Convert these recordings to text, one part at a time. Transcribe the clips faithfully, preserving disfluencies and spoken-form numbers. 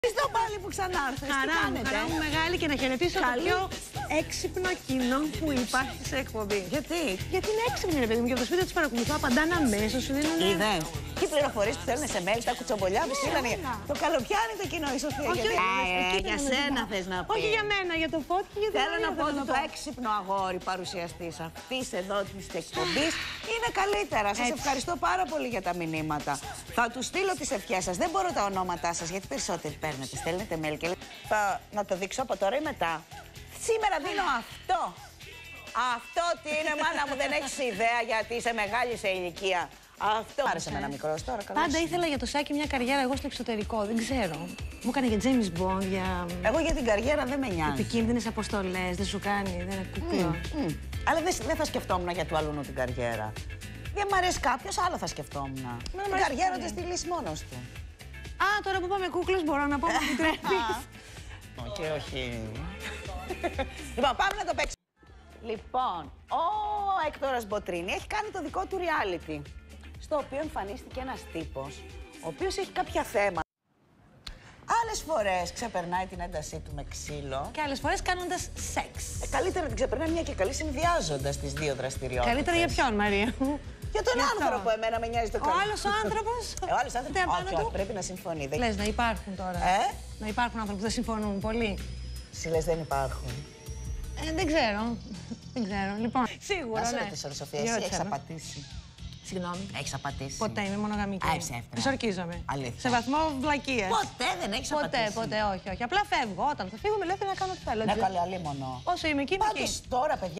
Ευχαριστώ πάλι που ξανάρθες. Χαρά μου, χαρά μου μεγάλη και να χαιρετήσω το πιο έξυπνο κοινό που υπάρχει σε εκπομπή. Γιατί? Γιατί είναι έξυπνη, ρε παιδί μου, και από το σπίτι του παρακολουθώ, απαντάνε αμέσως, σου δίνουν. Είδες. Και οι πληροφορίες που θέλουν σε mail, τα κουτσομπολιά που στείλανε. Το καλοπιάνει το κοινό, η Σοφία. Όχι, γιατί... όχι, ε, για σένα θες να πεις. Όχι για μένα, για το Φώτη και για την Θέλω Μαρία, να πω θέλω ότι το έξυπνο αγόρι παρουσιαστής αυτής εδώ της εκπομπής είναι καλύτερα. Σας ευχαριστώ πάρα πολύ για τα μηνύματα. Θα του στείλω τις ευχές σας. Δεν μπορώ τα ονόματά σας γιατί περισσότεροι παίρνετε. Στέλνετε mail και λέτε. Θα να το δείξω από τώρα ή μετά. Σήμερα δίνω αυτό. Αυτό τι είναι, μάνα μου, δεν έχεις ιδέα γιατί είσαι μεγάλη σε ηλικία. Αυτό άρεσε με ένα μικρό τώρα. Καλώς. Πάντα ήθελα για το Σάκη μια καριέρα εγώ στο εξωτερικό, δεν ξέρω. Μου έκανε για James Bond, για. Εγώ για την καριέρα δεν με νοιάζει. Επικίνδυνες αποστολές, δεν σου κάνει, δεν είναι κουκλό. Mm, mm. Αλλά δεν, δεν θα σκεφτόμουν για του αλλού την καριέρα. Δεν μ' αρέσει κάποιος, άλλο θα σκεφτόμουν. Μα την καριέρα δεν στη λύση μόνος του. Α, τώρα που πάμε κούκλος μπορώ να πω που επιτρέπεις. Όχι, όχι. Λοιπόν, πάμε να το παίξουμε. Λοιπόν, ο Έκτορας Μποτρίνη έχει κάνει το δικό του reality, στο οποίο εμφανίστηκε ένας τύπος, ο οποίος έχει κάποια θέματα. Άλλες φορές ξεπερνάει την έντασή του με ξύλο. Και άλλες φορές κάνοντας σεξ. Ε, καλύτερα την ξεπερνάει μια και καλή συνδυάζοντας τις δύο δραστηριότητες. Καλύτερα για ποιον, Μαρία? Για τον άνθρωπο, εμένα με νοιάζει το Ο καλό. άλλος ο άνθρωπος. Ε, ο άλλος άνθρωπος. Όχι, όχι, πρέπει να συμφωνεί. Δεν... Λες να υπάρχουν τώρα. Ε? Να υπάρχουν άνθρωποι που δεν συμφωνούν πολύ. Εσύ λες δεν υπάρχουν. Ε, δεν ξέρω. Δεν ξέρω. Λοιπόν, σίγουρα. Να σε ναι. ρωτήσω, ρε Σοφία, εσύ έχεις απατήσει? Συγγνώμη. Έχεις απατήσει? Ποτέ, είμαι μονογαμική. Α, ψεύτερα. Ισορκίζομαι. Αλήθεια. Σε βαθμό βλακίας. Ποτέ δεν έχεις Ποτέ, απατήσει? ποτέ, όχι, όχι. Απλά φεύγω. Όταν θα φύγω, με ελεύθερη να κάνω ό,τι θέλω. Ναι, καλή, αλίμονο. Όσο είμαι εκεί, είμαι εκεί. Πάντως τώρα, παιδιά.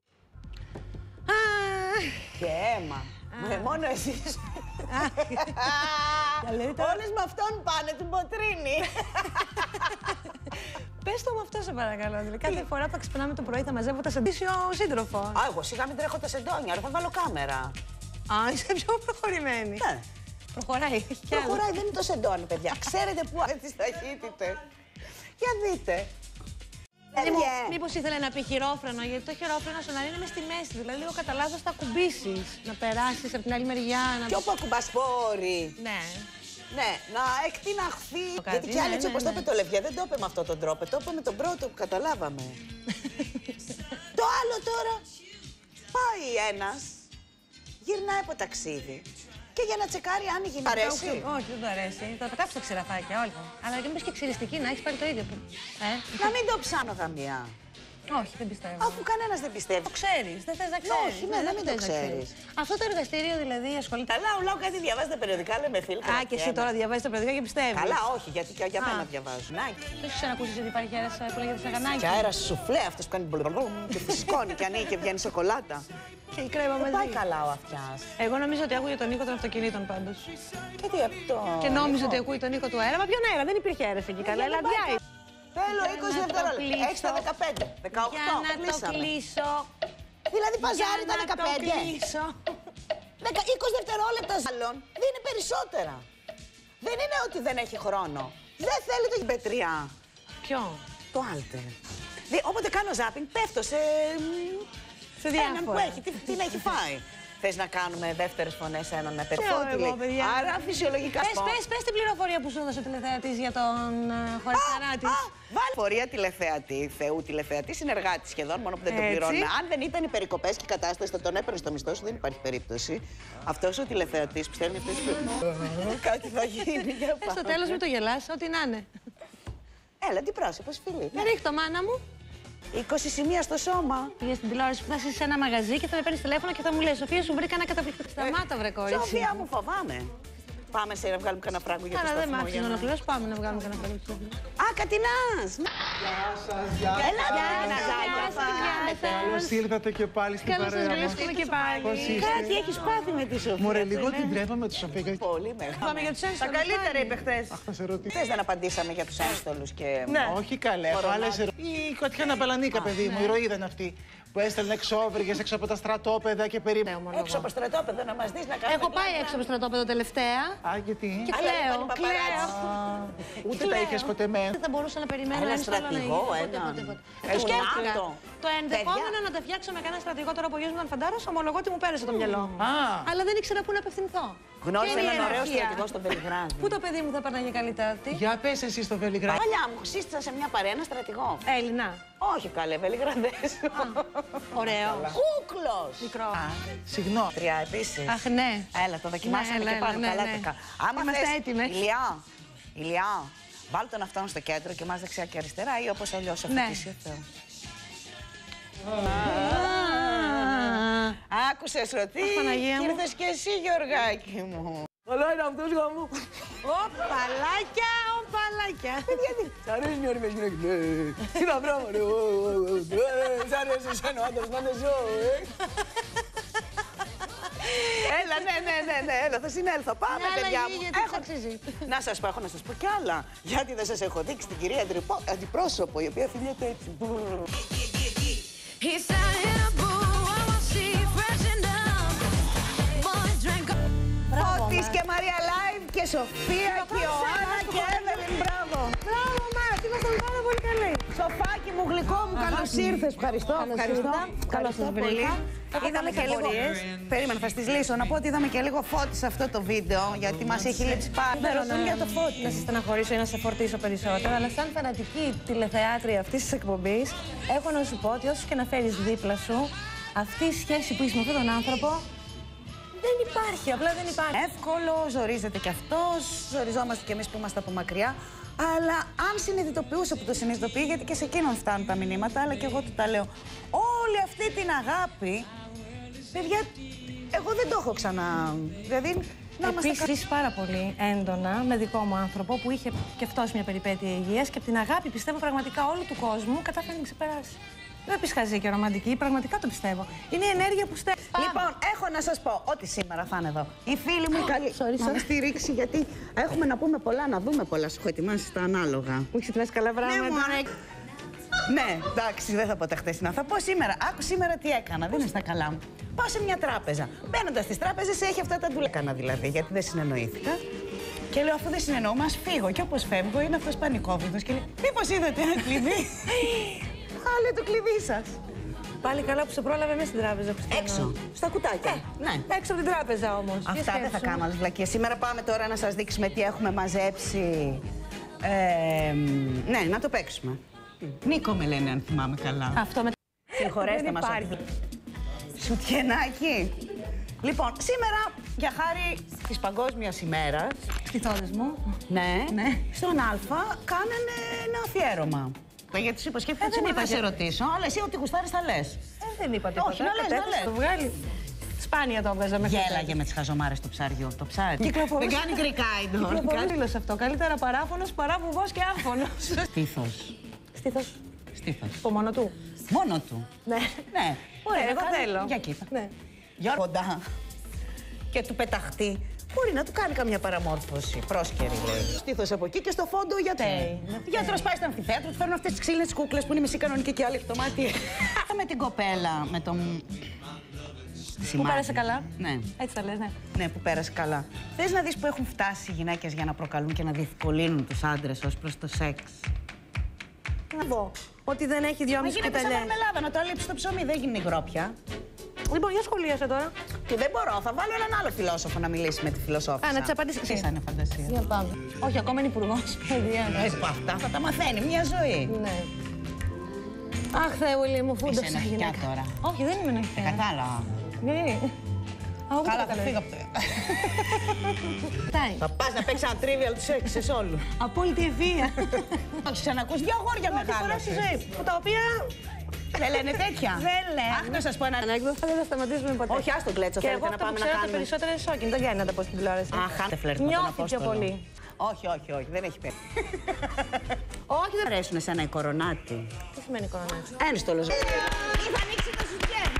Α, Και αίμα. Με μόνο εσείς. Όλες με αυτόν πάνε την Μποτρίνη. Πες το με αυτό, σε παρακαλώ. Δηλαδή, κάθε φορά που θα ξυπνάμε το πρωί θα μαζεύω τα σεντήσιο σύντροφο. Α, εγώ σιγά μην τρέχω τα σεντόνια, ρε, θα βάλω κάμερα. Α, είσαι πιο προχωρημένη. Ναι. Προχωράει, έχει κι άλλο. Προχωράει, δεν είναι το σεντόνι, παιδιά. Ξέρετε πού είναι τις ταχύτητες. Για δείτε. Yeah. Μήπως ήθελε να πει χειρόφρενο, γιατί το χειρόφρενο στο να είναι μες στη μέση. Δηλαδή, λίγο κατά λάθος θα κουμπίσεις, να περάσεις από την άλλη μεριά. Να... Και όπου ακουμπάς πόρι. Ναι. Ναι, να εκτιναχθεί. Το Γιατί κι άλλοι, ναι, έτσι ναι, όπως ναι. το είπε το Λευγέ, δεν το είπε με αυτόν τον τρόπο. Το είπε με τον πρώτο που καταλάβαμε. Το άλλο τώρα. Πάει ένας, γυρνάει από ταξίδι. Και για να τσεκάρει αν η γυναίκα αρέσει. Όχι, δεν του αρέσει. Θα τα κάψω τα ξηραφάκια όλα. Αλλά και μήπως και ξυριστική να έχεις πάρει το ίδιο. Ε, Να μην το ψάνω γαμιά. όχι, δεν πιστεύω. Αφού κανένας δεν πιστεύει. Το ξέρεις, δεν θες να ξέρεις. Όχι, ναι, να μην το θες να ξέρεις. Αυτό το εργαστήριο δηλαδή ασχολείται. Καλά, ο Λάου κάτι διαβάζει τα περιοδικά, λέμε φίλοι. Α, και εσύ τώρα διαβάζεις τα περιοδικά και πιστεύεις. Καλά, όχι, γιατί και για Α. μένα διαβάζω. Νάκι. Δεν έχεις ξανακούσει ότι υπάρχει αέρας που λέγεται σαγανάκι. Και αέρα σουφλέ, αυτός που κάνει μπλουμπλουμ και φουσκώνει και ανοίγει και βγαίνει σοκολάτα. Και η κρέμα Δεν μαζί. πάει καλά ο αυτιάς. Εγώ νομίζω ότι άκουγε τον ήχο των αυτοκινήτων πάντως. Γιατί αυτό. Και νόμιζε ότι ακούει τον ήχο του αέρα. Μα ποιον αέρα, δεν υπήρχε αέρα εκεί καλά. δεν Λαμπιά. πάει Θέλω είκοσι να το δευτερόλεπτα. κλείσω. Έχεις τα δεκαπέντε. δεκαοκτώ. Για να το κλείσαμε. κλείσω. Δηλαδή παζάρι τα Για να το δεκαπέντε. κλείσω. Δεκα- είκοσι δευτερόλεπτα ζάλλον δίνει περισσότερα. Δεν είναι ότι δεν έχει χρόνο. Δεν θέλει το πετριά. Ποιο? Το alter. Δι- Όποτε κάνω ζάπινγκ πέφτω σε... Σε έναν διάφορα. που έχει, τι, την έχει φάει. Θες να κάνουμε δεύτερες φωνές έναν με Ξέρω εγώ, παιδιά. Άρα φυσιολογικά. Πες, πες, πες την πληροφορία που σου έδωσε ο τηλεθεατής για τον uh, χωρισταρά της. Βάλει φορεία τηλεθεατή, Θεού τηλεθεατή, συνεργάτη σχεδόν, μόνο που δεν τον Έτσι. πληρώνουμε. Αν δεν ήταν οι περικοπές και η κατάσταση, θα τον έπαιρνε στο μισθό σου, δεν υπάρχει περίπτωση. Αυτός ο τηλεθεατής που στέλνει αυτές τις κάτι θα γίνει. Για Ε, στο τέλος μην το γελάς, ό,τι να είναι. Έλα, τι πρόσωπος, φίλοι. Δεν ρίχτω, μάνα μου. είκοσι σημεία στο σώμα. Πήγες στην τηλεόραση που θα είσαι σε ένα μαγαζί και θα με παίρνεις τηλέφωνο και θα μου λες Σοφία, σου βρήκα ένα καταπληκτικό. Σταμάτα, βρε κορίτσι. Σοφία μου, φοβάμαι. Πάμε σε να βγάλουμε κανένα φράγκο για το Άρα δεν μ' σταθμό. άφησε για να να- ολοκληρώσω. Πάμε να βγάλουμε κανένα πράγμα. Α, Κατινάς! Έλα, Καλώς ήρθατε και πάλι στην Καλώς σας παρέα μας. βρίσκουμε και πάλι. Πώς είστε? Κάτι έχεις πάθει με τη Σοφία. Μωρέ, λίγο την τρέπα με τη Σοφία. γιατί- Πολύ μεγάλο. Πάμε για τους ένστολους. Τα καλύτερα είπε χθες. Αχ, θα σε ρωτήσω. Χθες δεν απαντήσαμε για τους ένστολους και... Ναι. Όχι καλέ, έχω Κορονάκι. άλλες ερω- Η Κωτιάνα Παλανίκα, παιδί μου, η ηρωίδα είναι αυτή. Που έστελνε εξώβριγες έξω από τα στρατόπεδα και περίπου. Έξω από στρατόπεδο να μας δεις να κάνουμε... Έχω πάει έξω από το στρατόπεδο τελευταία Α, γιατί? και Αλλά κλαίω, είπαν οι κλαίω. παπαράτσι. Ούτε τα είχες ποτέ με. Δεν θα μπορούσα να περιμένω Ένα ένστολο να στρατηγό, γίνει. Ποτέ, έναν. ποτέ, ποτέ. Ε, Το του σκέφτηκα. ΝΑΤΟ. Το ενδεχόμενο να τα φτιάξω με κανένα στρατηγό τώρα που ο γιος μου ήταν φαντάρος, ομολογώ ότι μου πέρασε το μυαλό μου. Α. Αλλά δεν ήξερα πού να απευθυνθώ. Γνώρισα Και είναι έναν ωραίο ιεραρχία. στρατηγό στο Βελιγράδι. Πού το παιδί μου θα περνάγε καλύτερα, τι? Για πες εσύ στο Βελιγράδι. Παλιά μου σύστησα σε μια παρέα ένα στρατηγό. Έλληνα. Όχι καλέ, Βελιγραδές. Ωραίο. Κούκλος. Μικρό. Συγγνώμη. Τρία επίσης. Αχ, ναι. Έλα, το δοκιμάσαμε Ναι, και έλα, πάνω ναι, καλά ναι. τεκα. Άμα Είμαστε θες, έτοιμες. Ηλιά, Ηλιά, βάλ τον αυτόν στο κέντρο και μας δεξιά και αριστερά ή όπως αλλιώς αφήσει ο Θεός. Άκουσες ρωτή, Παναγία μου. ήρθες και εσύ Γιωργάκη μου. Καλά είναι αυτός γάμο. Οπαλάκια, οπαλάκια. Σ' αρέσουν οι όριμες γυναίκες, ναι. Τι τα πράγματα, ναι. Σ' αρέσει εσένα ο άντρας να είναι ζώο, ε. Έλα, ναι, ναι, ναι, ναι, έλα, θα συνέλθω. Πάμε, Ναι, παιδιά αλλά μου. γιατί Έχω- αξίζει. Να σας πω, έχω να σας πω κι άλλα. Γιατί δεν σας έχω δείξει την κυρία αντιπρό- αντιπρόσωπο, η οποία φιλιέται έτσι. He's out in a boo, I will see freshened up. Boys drank up. Φώτης και Μαρία Live και Σοφία και Ιωάννα και Εύελιν, μπράβο. Μπράβο, Μάρτ, ήμασταν πάρα πολύ καλοί. Σοφάκι μου, γλυκό μου, καλώς ήρθες. Ευχαριστώ, ευχαριστώ. Καλώς σας πολύ. βρήκα. Είδαμε και λίγο. Περίμενα, θα στις λύσω. Να πω ότι είδαμε και λίγο Φώτη σε αυτό το βίντεο, γιατί μας έχει λείψει πάρα Δεν ρωτούν για το Φώτη. Να σε στεναχωρήσω ή να σε φορτίσω περισσότερο, αλλά σαν φανατική τηλεθεάτρια αυτή τη εκπομπή, έχω να σου πω ότι όσο και να φέρει δίπλα σου, αυτή η σχέση που έχει με αυτόν τον άνθρωπο δεν υπάρχει. Απλά δεν υπάρχει. εύκολο, ζορίζεται κι αυτός, ζοριζόμαστε κι εμείς που είμαστε από μακριά. Αλλά αν συνειδητοποιούσε που το συνειδητοποιεί, γιατί και σε εκείνον φτάνουν τα μηνύματα, αλλά και εγώ του τα λέω. Όλη αυτή την αγάπη, παιδιά, εγώ δεν το έχω ξανά. Δηλαδή, να είμαστε κα- Επίσης πάρα πολύ έντονα με δικό μου άνθρωπο που είχε και αυτός μια περιπέτεια υγείας και από την αγάπη πιστεύω πραγματικά όλου του κόσμου κατάφερε να ξεπεράσει. Δεν πει χαζή και ρομαντική, πραγματικά το πιστεύω. Είναι η ενέργεια που στέλνει. Λοιπόν, έχω να σας πω ότι σήμερα θα είναι εδώ. Οι φίλοι μου καλή. sorry, Να sorry. με στηρίξει, γιατί έχουμε να πούμε πολλά, να δούμε πολλά. Σου έχω ετοιμάσει τα ανάλογα. Μου έχει ετοιμάσει καλά πράγματα. Ναι, μωρέ. Ναι, εντάξει, δεν θα πω τα χτεσινά. Θα πω σήμερα. Άκου σήμερα τι έκανα. Δεν είναι στα καλά μου. Πάω σε μια τράπεζα. Μπαίνοντα στι τράπεζε έχει αυτά τα ντουλα. Έκανα δηλαδή, γιατί δεν συνεννοήθηκα. Και λέω, αφού δεν συνεννοούμε, ας φύγω. Και όπως φεύγω, είναι αυτός πανικόβλητος. Και λέει, μήπως είδατε ένα κλειδί. Χάλε το κλειδί σας. Πάλι καλά που σε πρόλαβε μέσα στην τράπεζα. Χριστίνα. Έξω, στα κουτάκια. Ναι. Έξω από την τράπεζα όμως. Αυτά δεν θα κάνω άλλες βλακίες. Σήμερα πάμε τώρα να σας δείξουμε τι έχουμε μαζέψει. Ε, ναι, να το παίξουμε. Νίκο με λένε, αν θυμάμαι καλά. Αυτό με. Συγχωρέστε Δεν μας. υπάρχει. Σουτιενάκι. Λοιπόν, σήμερα για χάρη της Παγκόσμιας ημέρας, Στιθόδες μου. ναι, Ναι. στον Α κάνανε ένα αφιέρωμα. Γιατί τους υποσχέθηκα δεν να είπα σε και- ρωτήσω, αλλά εσύ ό,τι γουστάρεις θα λες. Ε, δεν είπα τίποτα. Όχι, να λες, να Κατέφθασε λες. το βγάλει. Σπάνια το έβγαζα μέχρι Γέλαγε με τις χαζομάρες του ψαριού. Το ψάρι. Κυκλοφορούσε. Δεν κάνει γκρικάιντον. Κυκλοφορούσε σε αυτό. Καλύτερα παράφωνος παρά βουβός και άφωνος. Στήθος. Στήθος. Στήθος. Από μόνο του. Μόνο του. Ναι. Ναι. Μπορεί Ναι, να εγώ κάνει- θέλω. Για κοίτα. Ναι. Για κοντά. Και του πεταχτεί. Μπορεί να του κάνει καμιά παραμόρφωση. Πρόσκαιρη λέει. Στήθος από εκεί και στο φόντο ο γιατρός. Ναι. Ο γιατρός πάει στο αμφιθέατρο, του φέρνουν αυτές τις ξύλινες κούκλες που είναι μισή κανονική και άλλη έχει το μάτι. Με την κοπέλα, με τον. Που πέρασε καλά. Ναι. Έτσι τα λες, ναι. Ναι, που πέρασε καλά. Θες να δεις που έχουν φτάσει οι γυναίκες για να προκαλούν και να διευκολύνουν τους άντρες ως προς το σεξ. Να πω ότι δεν έχει Μα δυόμιση γίνεται σαν κουταλιές. μαρμελάδα, να το αλείψει το ψωμί, δεν γίνει υγρόπια. Λοιπόν, για σχολίασε τώρα. Και δεν μπορώ, θα βάλω έναν άλλο φιλόσοφο να μιλήσει με τη φιλοσόφισσα. Α, να της απαντήσεις Τι εσύ. θα είναι φαντασία. Για πάμε. Όχι, ακόμα είναι υπουργός. Παιδιά. Ε, που αυτά θα τα μαθαίνει μια ζωή. Ναι. Αχ, Θεέ μου, μου φούντωσε. Είσαι νοχικιά γυναίκα. τώρα. Όχι, δεν είμαι νοχικιά. Κατάλαβα. Γιατί. Εγώ Καλά, Καλά, θα καλό. φύγω από το. Φτάνει. Θα πας να παίξεις ένα trivial του σεξ σε όλου. Απόλυτη ευβία. Έχεις ξανακούσει δύο αγόρια Πρώτη φορά στη μεγάλα. ζωή μου, τα οποία Δεν λένε τέτοια. δεν λένε. Αχ, να σας πω ένα. Ανέκδοτα δεν θα σταματήσουμε ποτέ. Όχι, ας τον κλέτσο, Και θέλετε εγώ να αυτό που πάμε να ξέρω τα κάνουμε. περισσότερα είναι σόκινγκ. Δεν βγαίνει να τα πω στην τηλεόραση. Αχ, άντε φλερτ με τον Νιώθει πιο Απόστολο. πολύ. Όχι, όχι, όχι, δεν έχει πέσει. Όχι, δεν Αρέσουν εσένα οι κορονάτι. Τι σημαίνει κορονάτι. Ένστολος. Θα ανοίξει το σουτιέν.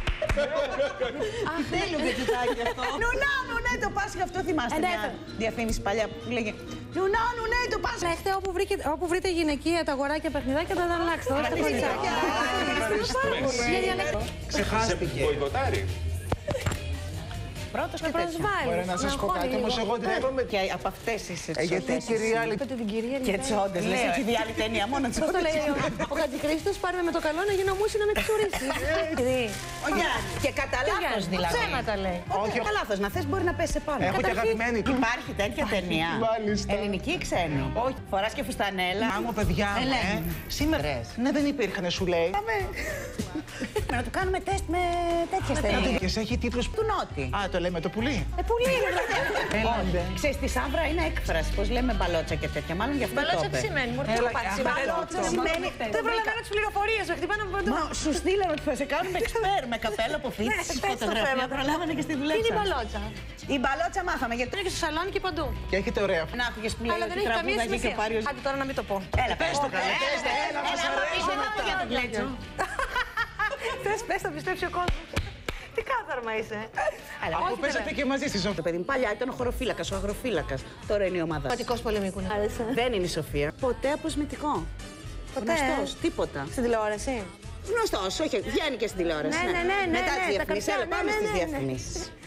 Αχ, τέλειο πετσιτάκι αυτό. Νουνά, νουνέ, το Πάσχα αυτό θυμάστε Ε, ναι, μια το- διαφήμιση παλιά που λέγε Νουνά, νουνέ, το Πάσχα. Έχετε όπου, βρήκε- όπου βρείτε γυναικεία τα αγοράκια παιχνιδάκια θα τα αλλάξετε. Θα τα κοριτσάκια. Για διαλέκτο. Σε μποϊκοτάρει. πρώτος και τέτοια. Προσβάλλει. Μπορεί να σας πω κάτι, όμως εγώ ντρέπομαι. Και από αυτές τις Ε, γιατί η κυρία Είπατε την κυρία και Λιβέρη. τσόντες. Λες, έχει δει άλλη ταινία, μόνο Πώς το τσόντες. λέει ο, ο Χατζηχρήστος, πάρε με το καλό να γίνω μουσι να με ξουρίσει. Ο Γιάννης. Και κατά λάθος δηλαδή. Ψέματα λέει. Όχι, κατά λάθος. Να θες μπορεί να πέσει πάνω. Έχω και αγαπημένη. Υπάρχει τέτοια ταινία. Μάλιστα. Ελληνική ή ξένη. Όχι. Φοράς και φουστανέλα. Άμμο, παιδιά μου, ε. Ελένη. Σήμερα. Ναι, δεν υπήρχαν, σου λέει. Να του κάνουμε τεστ με τέτοιες ταινίες. Και σε έχει τίτλους. Του Νότι. Α, το λέμε το πουλί. Ε, πολύ είναι. Ξέρεις, στη Σάβρα είναι έκφραση. Πώς λέμε μπαλότσα και τέτοια. Μάλλον γι' αυτό το Μπαλότσα τι είπε. σημαίνει, μου Έλα, πάρει α, σήμερα. Μπαλότσα σημαίνει. Δεν προλαβαίνω τις πληροφορίες, σου χτυπάνε από παντού. Μα σου στείλαμε ότι θα σε κάνουμε εξπέρ με καπέλο από φίτση. Ναι, πες το Φωτογραφία θέμα. προλάβανε και στη Τι δουλειά. είναι η μπαλότσα. Η μπαλότσα μάθαμε γιατί. Είναι και στο σαλόνι και παντού. Και έχετε ωραία. Να άκουγες που λέει Αλλά ότι δεν έχει καμία τραγούδαγε και ο σημασία. Πάριος. Άντε τώρα να μην το πω. Έλα, Πες το καλά, πες το, έλα, μας αρέσει μετά. για τον Γκλέτσο. Θες, πες, θα πιστέψει ο κόσμος. Τι κάθαρμα είσαι. Αφού παίζατε και μαζί στη ζωή. Το παιδί μου παλιά ήταν ο χωροφύλακας, ο αγροφύλακας. Τώρα είναι η ομάδα. Πατικός πολεμικού. Άρεσε. Δεν είναι η Σοφία. Ποτέ αποσμητικό. Ποτέ. Γνωστός, τίποτα. Στην τηλεόραση. Γνωστός, όχι, βγαίνει και στην τηλεόραση. Ναι, ναι, ναι, ναι, Μετά ναι, τις τα διαφημίσεις, καρφιά, έλα, ναι, πάμε ναι, στις ναι, ναι. διαφημίσεις.